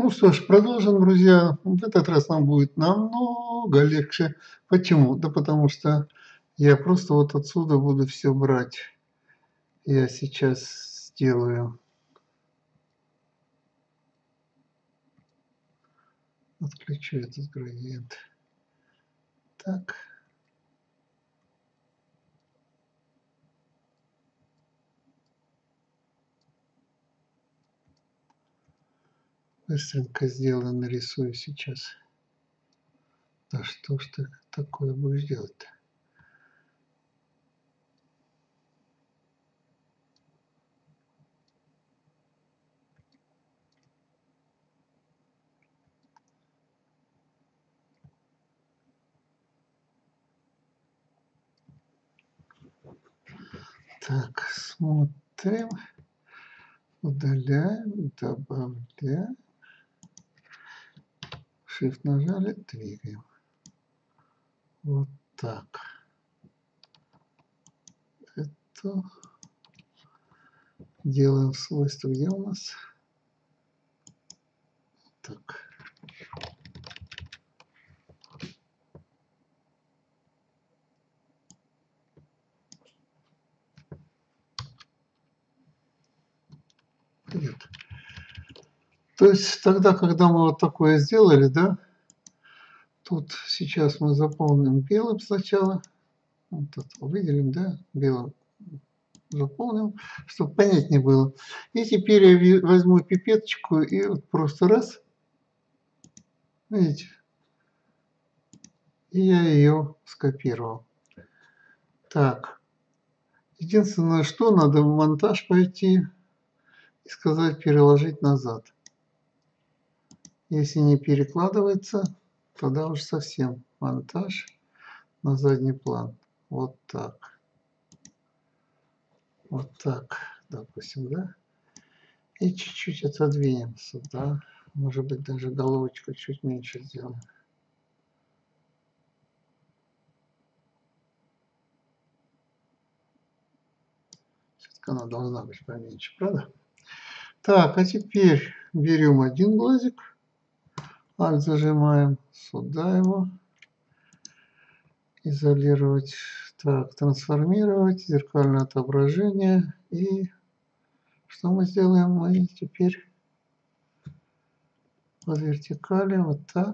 Ну что ж, продолжим, друзья. В этот раз нам будет намного легче. Почему? Да потому что я просто вот отсюда буду все брать. Я сейчас сделаю. Отключу этот градиент. Так. Быстренько сделаю, нарисую сейчас. Да что ж ты такое будешь делать-то? Так, смотрим. Удаляем, добавляем. Shift нажали, двигаем. Вот так. Это делаем свойства, где у нас? Так. Нет. То есть тогда, когда мы вот такое сделали, да, тут сейчас мы заполним белым сначала. Вот это выделим, да, белым заполним, чтобы понятнее было. И теперь я возьму пипеточку и вот просто раз, видите, и я ее скопировал. Так, единственное, что надо в монтаж пойти и сказать переложить назад. Если не перекладывается, тогда уж совсем монтаж на задний план. Вот так. Вот так, допустим, да? И чуть-чуть отодвинем сюда. Может быть, даже головочку чуть меньше сделаем. Все-таки она должна быть поменьше, правда? Так, а теперь берем один глазик. Alt зажимаем. Сюда его. Изолировать. Так, трансформировать. Зеркальное отображение. И что мы сделаем? Мы теперь по вертикали вот так.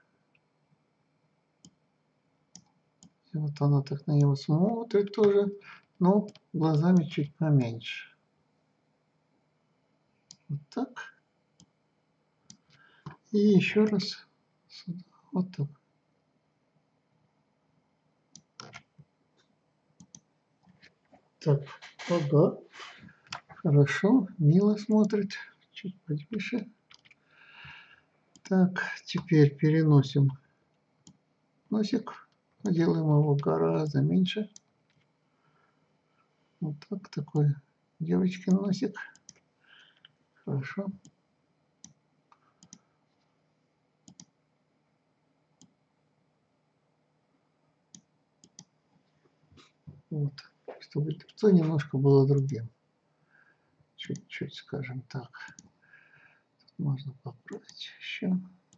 И вот она так на него смотрит тоже, но глазами чуть поменьше. Вот так. И еще раз сюда. Вот так. Так, ага. Хорошо, мило смотрит. Чуть потише. Так, теперь переносим носик. Делаем его гораздо меньше. Вот так, такой девочкин носик. Хорошо. Вот, чтобы лицо немножко было другим. Чуть-чуть, скажем так. Тут можно поправить еще.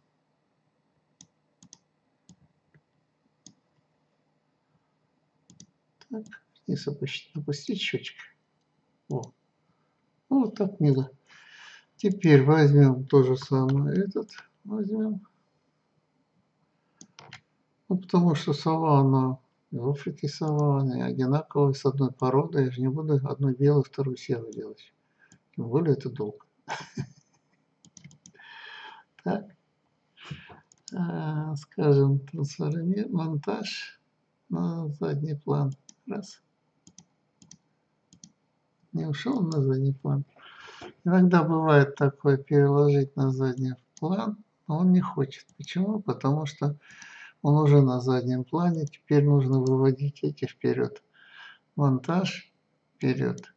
Так, вниз опустить щечки. О. Вот так мило. Теперь возьмем то же самое, этот возьмем. Ну, потому что сова, она в Африке сова, они одинаковые, с одной породой. Я же не буду одну белую, вторую серую делать. Тем более это долго. Так. Скажем, монтаж на задний план. Раз. Не ушел на задний план. Иногда бывает такое, переложить на задний план, но он не хочет. Почему? Потому что он уже на заднем плане. Теперь нужно выводить эти вперед. Монтаж вперед.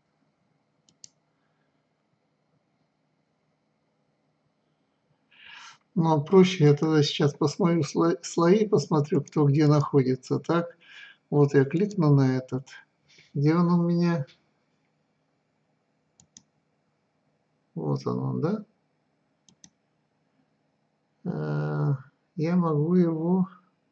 Но проще я тогда сейчас посмотрю слои, посмотрю, кто где находится. Так, вот я кликну на этот. Где он у меня? Вот он, да? я могу его...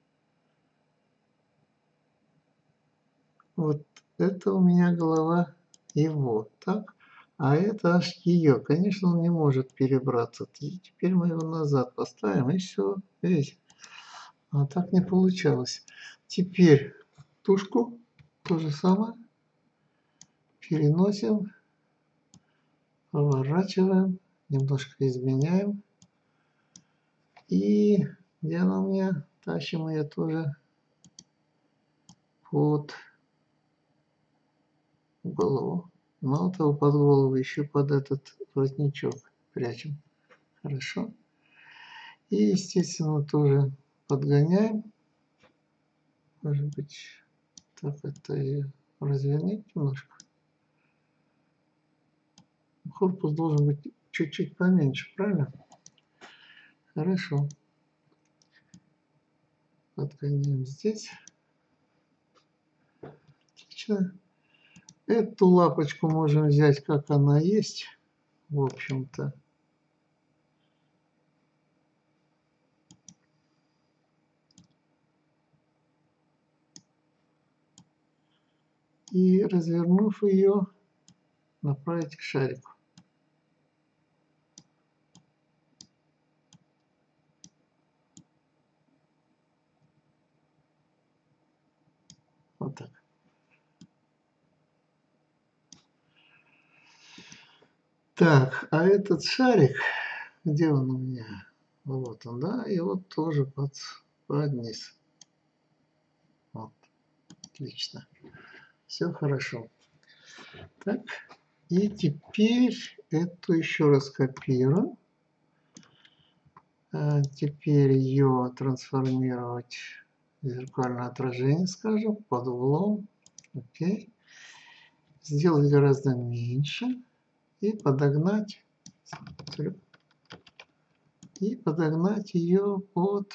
Вот это у меня голова его, так? А это аж ее. Конечно, он не может перебраться. Теперь мы его назад поставим, и все. Видите? А так не получалось. Теперь тушку то же самое. Переносим, поворачиваем, немножко изменяем. И где она у меня? Тащим ее тоже под голову. Мало того, под голову еще под этот воротничок прячем. Хорошо. И, естественно, тоже подгоняем. Может быть, так это и развернуть немножко. Корпус должен быть чуть-чуть поменьше, правильно? Хорошо. Подгоняем здесь. Отлично. Эту лапочку можем взять, как она есть, в общем-то. И, развернув ее, направить к шарику. Вот так. Так, а этот шарик, где он у меня? Вот он, да, и вот тоже под низ. Вот, отлично. Все хорошо. Так, и теперь эту еще раз копируем. Теперь ее трансформировать в зеркальное отражение, скажем, под углом. Окей. Сделать гораздо меньше. И подогнать ее под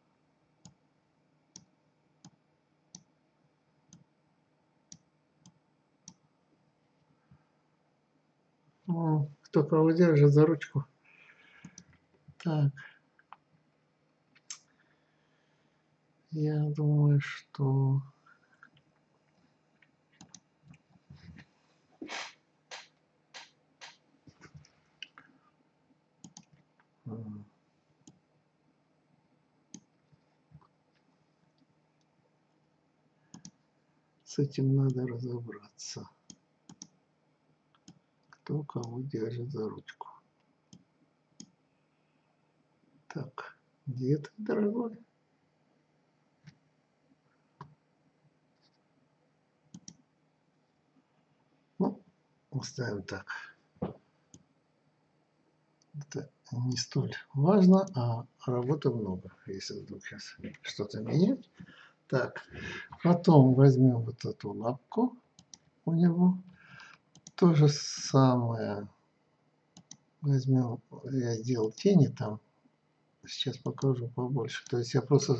кто кого держит за ручку. Так, я думаю, что с этим надо разобраться. Кто кого держит за ручку. Так, где ты, дорогой? Ну, оставим так. Это не столь важно, а работы много, если вдруг сейчас что-то менять. Так, потом возьмем вот эту лапку у него. То же самое возьмем, я сделал тени там, сейчас покажу побольше. То есть я просто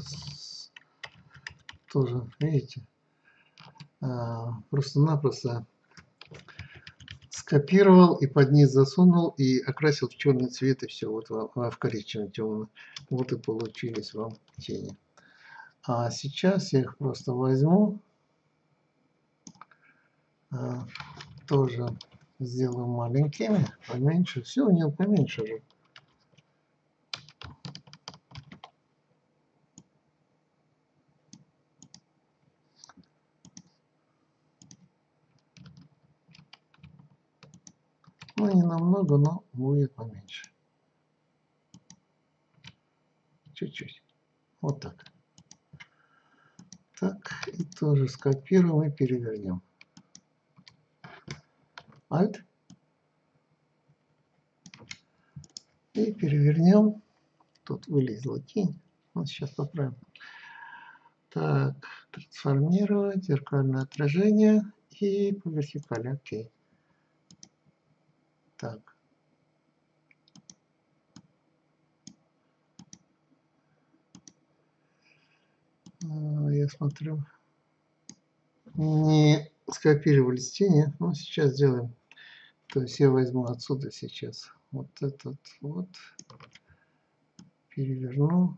тоже, видите, просто-напросто скопировал и под низ засунул и окрасил в черный цвет, и все, вот в коричневый темный. Вот и получились вам тени. А сейчас я их просто возьму, тоже сделаю маленькими, поменьше. Все у него поменьше же. Ну, не намного, но будет поменьше. Чуть-чуть. Вот так. Так, и тоже скопируем и перевернем. Alt. И перевернем. Тут вылезла тень. Вот сейчас поправим. Так, трансформировать, зеркальное отражение и по вертикали. Окей. Так. Я смотрю, не скопировались тени, но сейчас сделаем. То есть я возьму отсюда сейчас вот этот вот, переверну.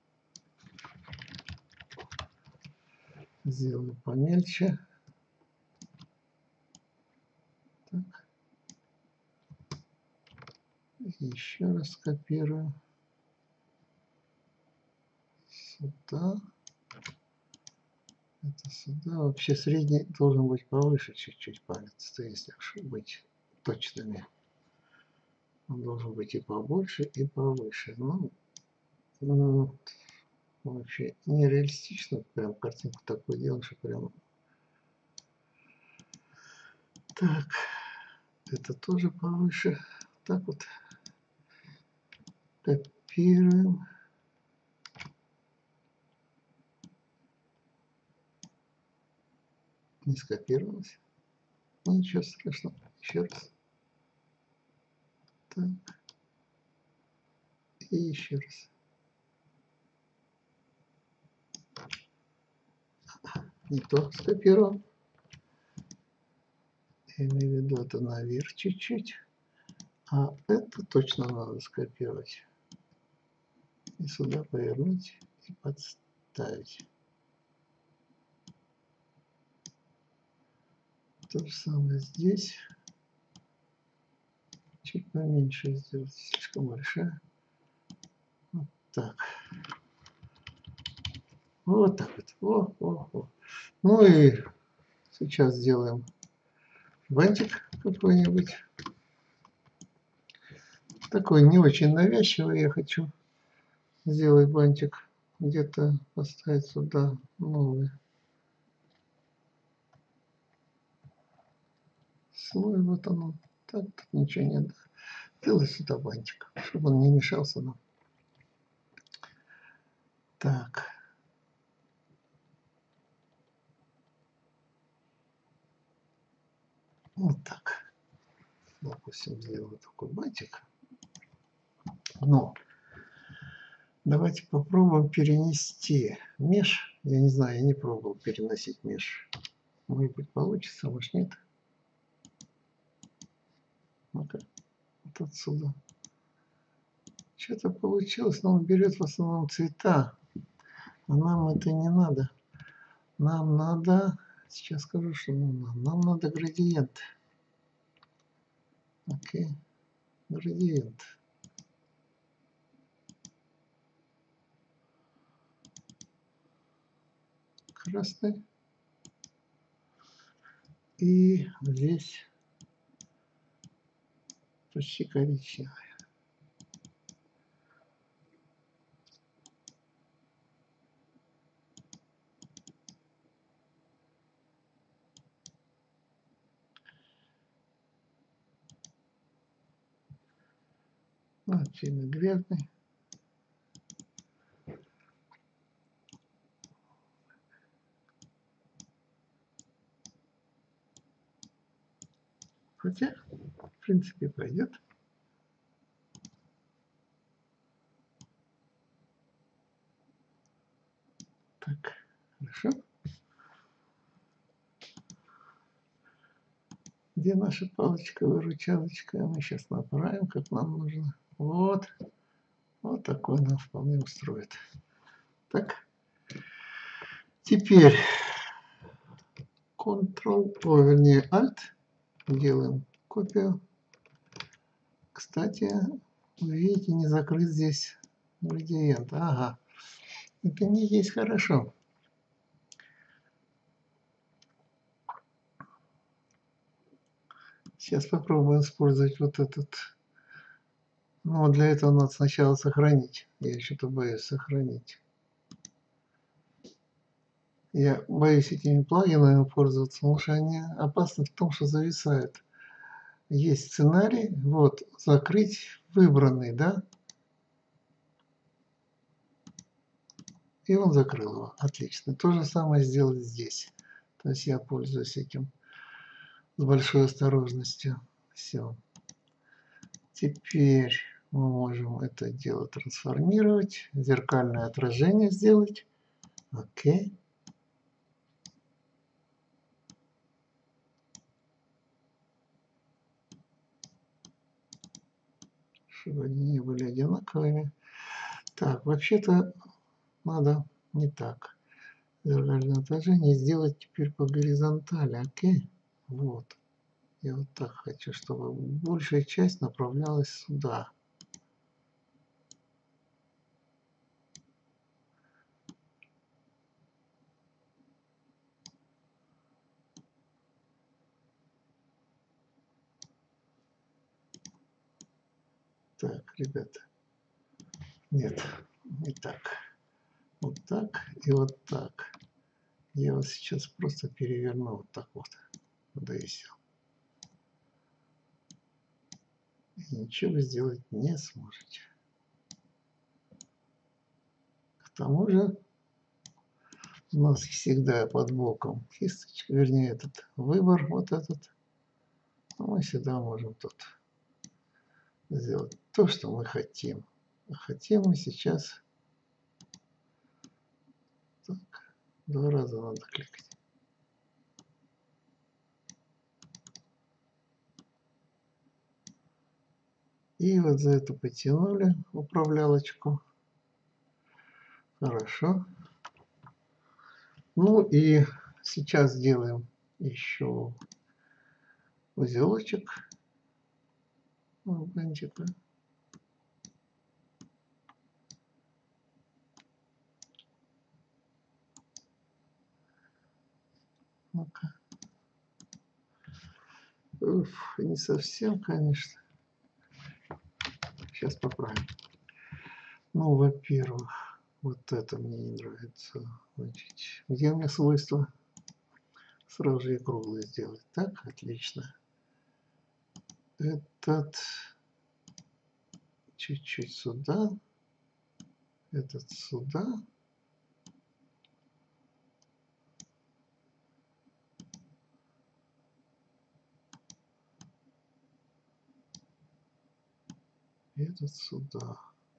Сделаю помельче. Так. Еще раз скопирую. Сюда. Это сюда. Вообще средний должен быть повыше чуть-чуть палец. То есть, если быть точными. Он должен быть и побольше, и повыше. Ну, вообще нереалистично. Прям картинку такую делать, что прям... Так. Это тоже повыше. Так вот. Копируем. Не скопировалось. Ну, ничего страшного. Еще раз. Так. И еще раз. Не то скопировал. Я имею в виду это наверх чуть-чуть. А это точно надо скопировать. И сюда повернуть и подставить. То же самое здесь. Чуть поменьше сделать. Слишком большая. Вот так. Вот так вот. О. Ну и сейчас сделаем бантик какой-нибудь. Такой не очень навязчивый. Я хочу сделать бантик. Где-то поставить сюда новый слой. Вот оно. Так, тут ничего нет. Делай сюда бантик, чтобы он не мешался нам. Так. Вот так. Допустим, сделаю такой бантик. Но давайте попробуем перенести меж. Я не знаю, я не пробовал переносить меж. Может быть, получится, может нет. Ну-ка, вот отсюда. Что-то получилось, но он берет в основном цвета. А нам это не надо. Нам надо, сейчас скажу, что нам надо градиент. Окей, градиент. Красный. И здесь почти коричневый. Вот сильно грязный. Хотя, в принципе, пойдет. Так, хорошо. Где наша палочка-выручалочка? Мы сейчас направим, как нам нужно. Вот. Вот такой нам вполне устроит. Так. Теперь Ctrl, вернее Alt. Делаем копию. Кстати, вы видите, не закрыт здесь градиент. Ага. Это не есть хорошо. Сейчас попробуем использовать вот этот. Но для этого надо сначала сохранить. Я что-то боюсь сохранить. Я боюсь этими плагинами пользоваться, потому что они опасны в том, что зависают. Есть сценарий, вот, закрыть выбранный, да? И он закрыл его. Отлично. То же самое сделать здесь. То есть я пользуюсь этим с большой осторожностью. Все. Теперь мы можем это дело трансформировать. Зеркальное отражение сделать. Окей. Чтобы они не были одинаковыми. Так, вообще-то надо не так. Зеркальное отражение сделать теперь по горизонтали. Окей? Вот. Я вот так хочу, чтобы большая часть направлялась сюда. Так, ребята. Нет, не так. Вот так и вот так. Я вот сейчас просто переверну вот так вот. Да и все. И ничего вы сделать не сможете. К тому же у нас всегда под боком кисточка, вернее этот выбор вот этот. Мы сюда можем тут сделать то, что мы хотим. А хотим мы сейчас... Так, 2 раза надо кликать. И вот за это потянули управлялочку. Хорошо. Ну и сейчас сделаем еще узелочек. Бантика. Ну-ка. Уф, не совсем, конечно. Сейчас поправим. Ну, во-первых, вот это мне не нравится. Значит, где у меня свойства? Сразу же и круглый сделать. Так, отлично. Этот чуть-чуть сюда. Этот сюда. Этот сюда.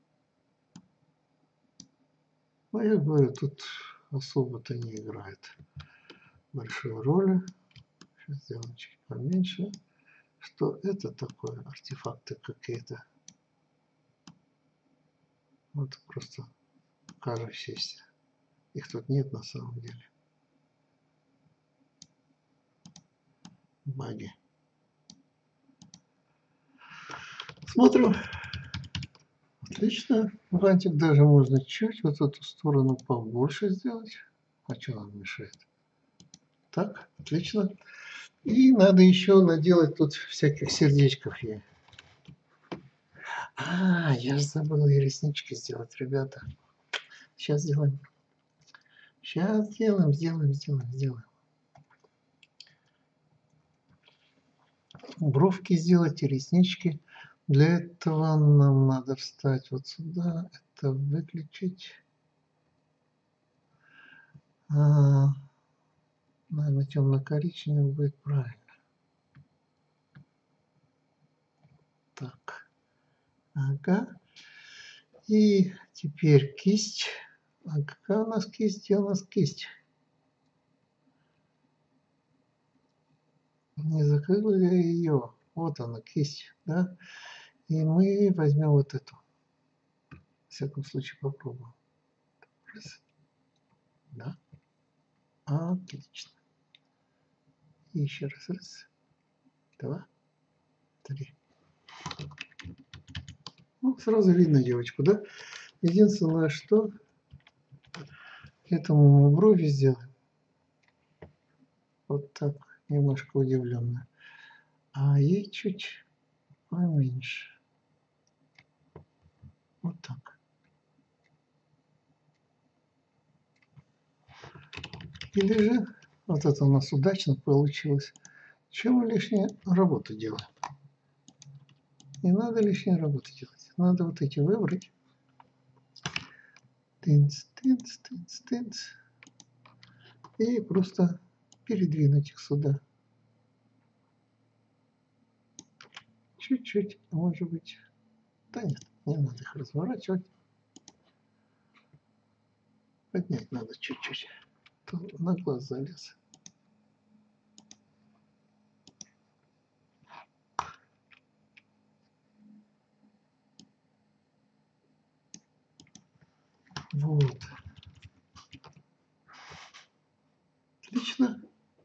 Ну, я говорю, тут особо-то не играет большой роли. Сейчас сделаем чуть поменьше. Что это такое? Артефакты какие-то. Вот просто кажущиеся. Их тут нет на самом деле. Баги. Смотрим. Отлично. Бантик даже можно чуть вот эту сторону побольше сделать. А что нам мешает? Так, отлично. И надо еще наделать тут всяких сердечков ей. Я же забыл и реснички сделать, ребята. Сейчас сделаем. Сейчас сделаем. Бровки сделать и реснички. Для этого нам надо встать вот сюда. Это выключить. Наверное, темно-коричневый будет правильно. Так. Ага. И теперь кисть. А какая у нас кисть? Где у нас кисть? Не закрыла я ее. Вот она, кисть. Да? И мы возьмем вот эту. В всяком случае попробуем. Раз. Да. Отлично. И еще раз. Раз. 2. 3. Ну, сразу видно девочку, да? Единственное, что этому мы брови сделаем. Вот так, немножко удивленно. А ей чуть поменьше. Вот так. Или же, вот это у нас удачно получилось. Чего мы лишнюю работу делаем? Не надо лишнюю работу делать. Надо вот эти выбрать. Тынц. И просто передвинуть их сюда. Чуть-чуть, может быть. Да нет, не надо их разворачивать. Поднять надо чуть-чуть. То на глаз залез. Вот. Отлично.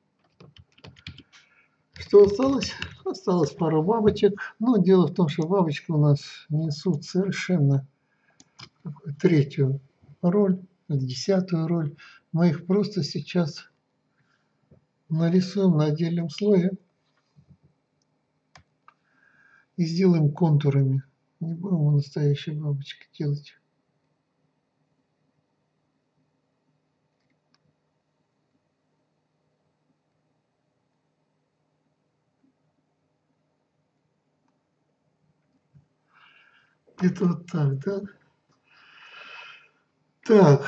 Что осталось? Осталось пару бабочек. Но дело в том, что бабочки у нас несут совершенно третью роль, 10-ю роль. Мы их просто сейчас нарисуем на отдельном слое и сделаем контурами. Не будем настоящие бабочки делать. Это вот так, да? Так.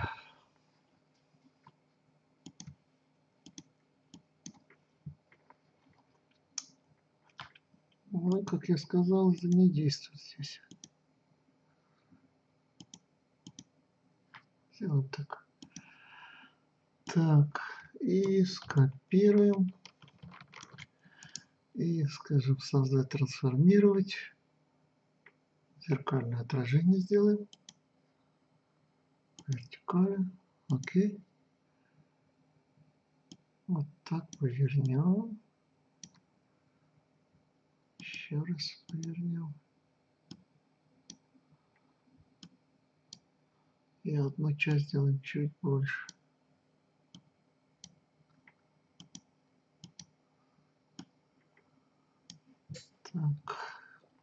Ну, как я сказал, это не действует здесь. Сделаем так. Так, и скопируем. И, скажем, создать, трансформировать. Зеркальное отражение сделаем. Вертикально. Окей. Вот так повернем. Еще раз повернем. И одну часть сделаем чуть больше. Так.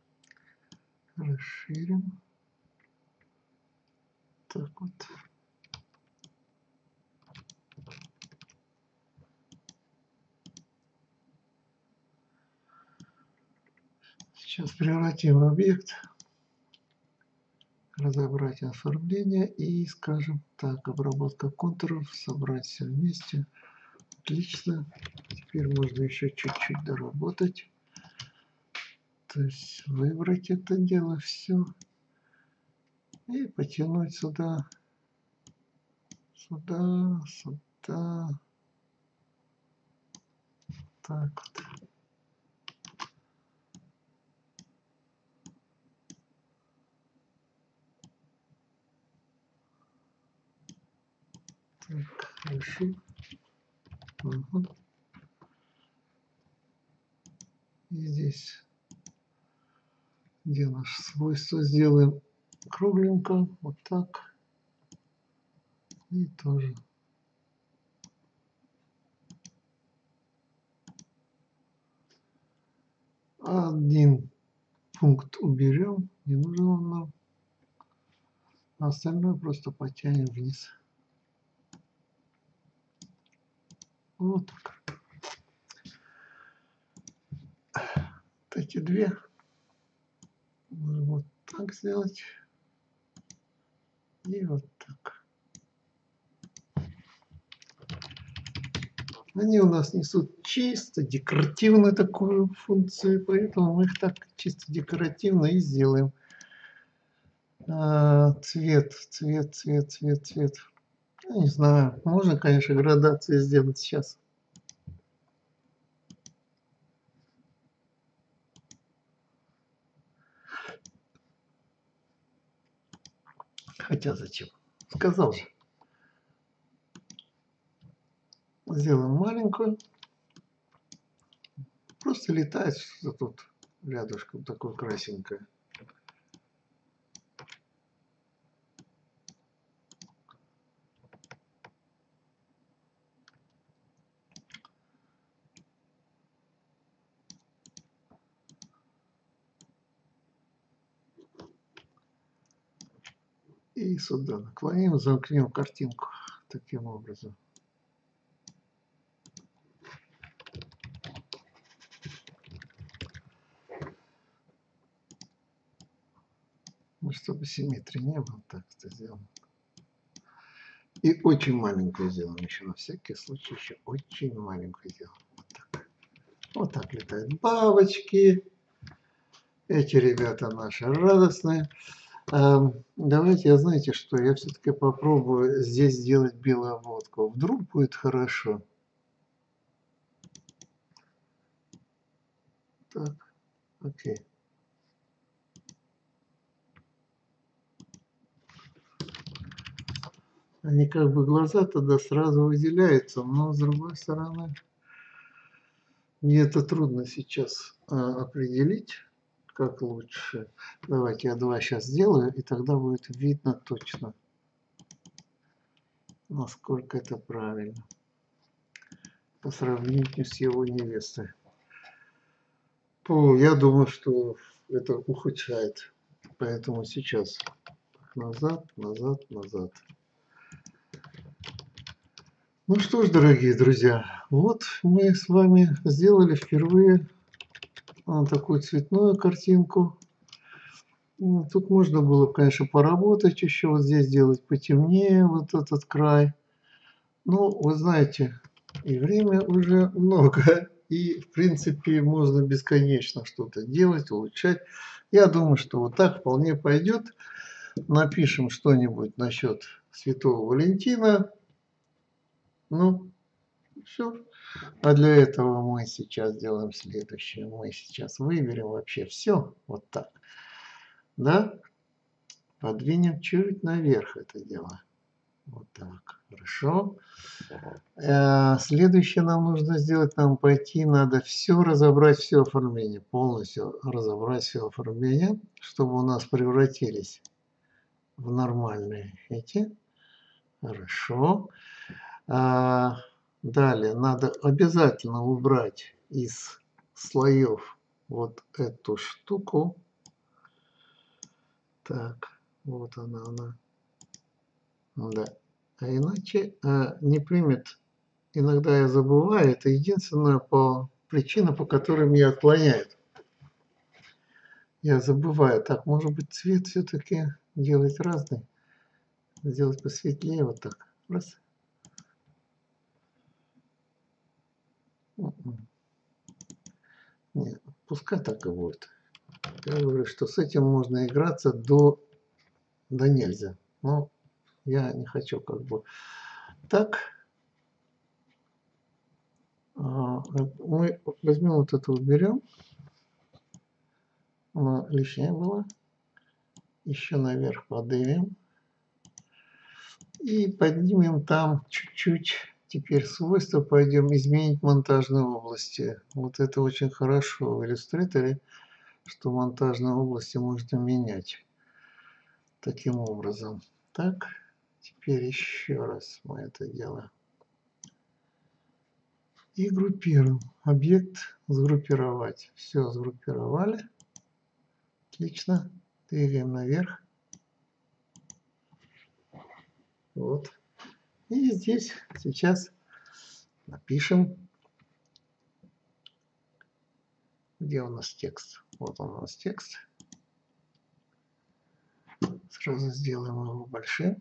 Расширим. Так вот. Сейчас превратим объект, разобрать оформление и, скажем так, обработка контуров, собрать все вместе. Отлично. Теперь можно еще чуть-чуть доработать. То есть выбрать это дело все и потянуть сюда, сюда, сюда. Так вот. Так, хорошо. Угу. И здесь, где наше свойство, сделаем кругленько, вот так. И тоже. Один пункт уберем, не нужен он нам. А остальное просто потянем вниз. Вот так. Вот эти две. Можно вот так сделать. И вот так. Они у нас несут чисто декоративную такую функцию, поэтому мы их так чисто декоративно и сделаем. Цвет. Я не знаю, можно, конечно, градацию сделать сейчас. Хотя зачем? Сказал же. Сделаем маленькую. Просто летает что-то тут рядышком такое красенькое. И сюда наклоним, замкнем картинку таким образом. Ну, чтобы симметрии не было, так это сделаем. И очень маленькую сделаем еще, на всякий случай, еще очень маленькую сделаем. Вот так. Вот так летают бабочки. Эти ребята наши радостные. Давайте, знаете что, я все-таки попробую здесь сделать белую обводку. Вдруг будет хорошо. Так, окей. Они как бы глаза тогда сразу выделяются, но с другой стороны, мне это трудно сейчас определить, как лучше. Давайте я 2 сейчас сделаю, и тогда будет видно точно, насколько это правильно по сравнению с его невестой. Я думаю, что это ухудшает. Поэтому сейчас назад, назад, назад. Ну что ж, дорогие друзья, вот мы с вами сделали впервые такую цветную картинку. Тут можно было, конечно, поработать еще, вот здесь сделать потемнее вот этот край. Ну, вы знаете, и время уже много, и, в принципе, можно бесконечно что-то делать, улучшать. Я думаю, что вот так вполне пойдет. Напишем что-нибудь насчет Святого Валентина. Ну, все. А для этого мы сейчас делаем следующее. Мы сейчас выберем вообще все вот так. Да? Подвинем чуть наверх это дело. Вот так. Хорошо. Следующее нам нужно сделать, нам пойти, надо все разобрать, все оформление, полностью разобрать все оформление, чтобы у нас превратились в нормальные эти. Хорошо. Далее надо обязательно убрать из слоев вот эту штуку. Так, вот она. Да. А иначе не примет. Иногда я забываю. Это единственная причина, по которой меня отклоняет. Я забываю. Так, может быть, цвет все-таки делать разный. Сделать посветлее вот так. Раз. Нет, пускай так и будет. Я говорю, что с этим можно играться до нельзя. Но я не хочу как бы. Так. Мы возьмем вот это, уберем. Она лишняя была. Еще наверх поднимем. И поднимем там чуть-чуть. Теперь свойства пойдем изменить монтажные области. Вот это очень хорошо в иллюстраторе, что монтажные области можно менять таким образом. Так, теперь еще раз мы это делаем. И группируем. Объект сгруппировать. Все сгруппировали. Отлично. Двигаем наверх. Вот. И здесь сейчас напишем, где у нас текст. Вот он у нас текст. Сразу сделаем его большим.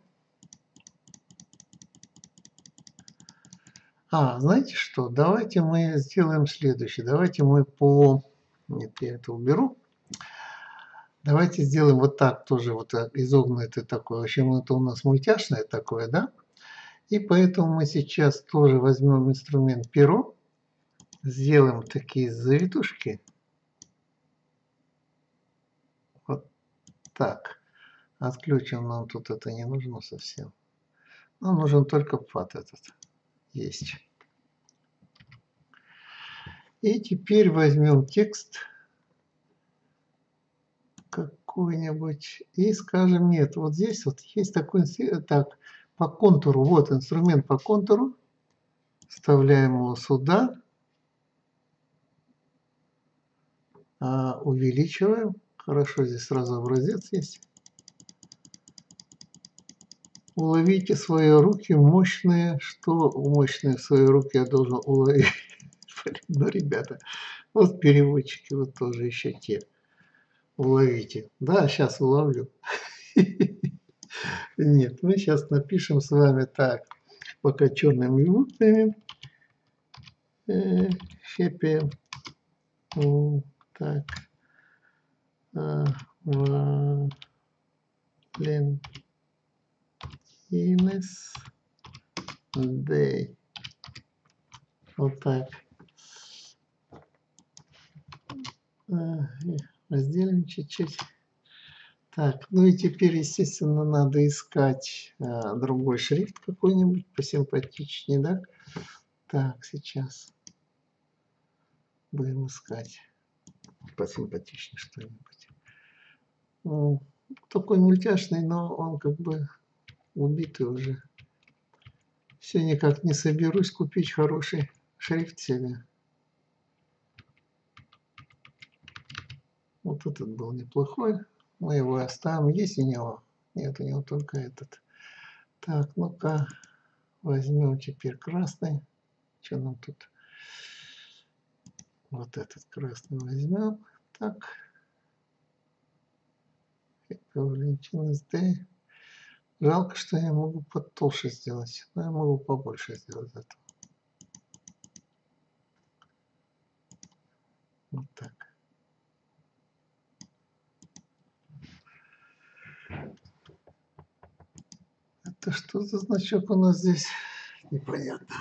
Знаете что? Давайте мы сделаем следующее. Давайте мы Нет, я это уберу. Давайте сделаем вот так тоже, вот изогнутое такое. В общем, это у нас мультяшное такое, да? И поэтому мы сейчас тоже возьмем инструмент перо, сделаем такие завитушки. Вот так. Отключим, нам тут это не нужно совсем. Нам нужен только пад этот. Есть. И теперь возьмем текст какой-нибудь и скажем, нет, вот здесь вот есть такой, так, по контуру, вот инструмент по контуру, вставляем его сюда, увеличиваем, хорошо, здесь сразу образец есть. Уловите свои руки мощные, что мощные свои руки я должен уловить. Ну, ребята, вот переводчики, вот тоже еще те. Уловите. Да, сейчас уловлю. Нет, мы сейчас напишем с вами так, пока черными буквами. Хэппи. Так. Valentine's Day. Вот так. Разделим чуть-чуть. Так, ну и теперь, естественно, надо искать другой шрифт какой-нибудь посимпатичнее, да? Так, сейчас будем искать посимпатичнее что-нибудь. Ну, такой мультяшный, но он как бы убитый уже. Все никак не соберусь купить хороший шрифт себе. Вот этот был неплохой. Мы его оставим. Есть у него? Нет, у него только этот. Так, ну-ка, возьмем теперь красный. Что нам тут? Вот этот красный возьмем. Так. Валентин SD. Жалко, что я могу потолще сделать. Но я могу побольше сделать это. Вот так. Это что за значок у нас здесь? Непонятно.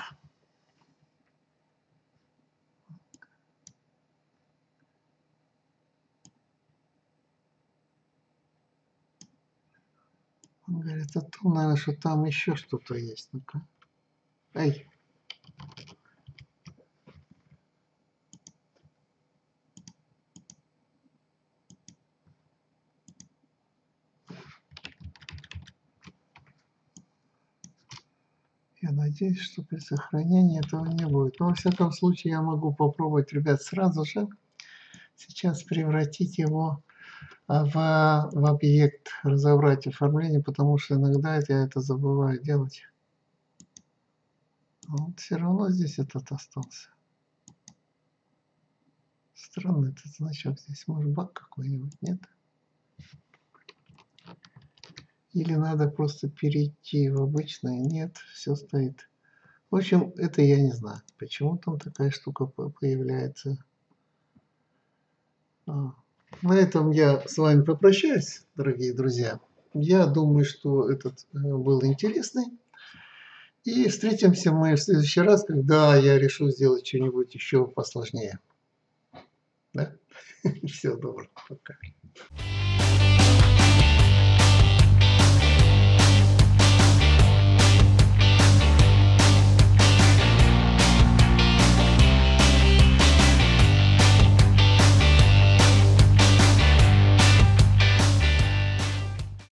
Он говорит о том, наверное, что там еще что-то есть. Ну-ка. Эй. Я надеюсь, что при сохранении этого не будет. Но во всяком случае я могу попробовать, ребят, сразу же сейчас превратить его в объект, разобрать оформление, потому что иногда я это забываю делать. Но вот все равно здесь этот остался. Странный этот значок здесь. Может, баг какой-нибудь, нет? Или надо просто перейти в обычное? Нет, все стоит. В общем, это я не знаю, почему там такая штука появляется. На этом я с вами попрощаюсь, дорогие друзья. Я думаю, что этот был интересный. И встретимся мы в следующий раз, когда я решу сделать что-нибудь еще посложнее. Да? Всего доброго. Пока.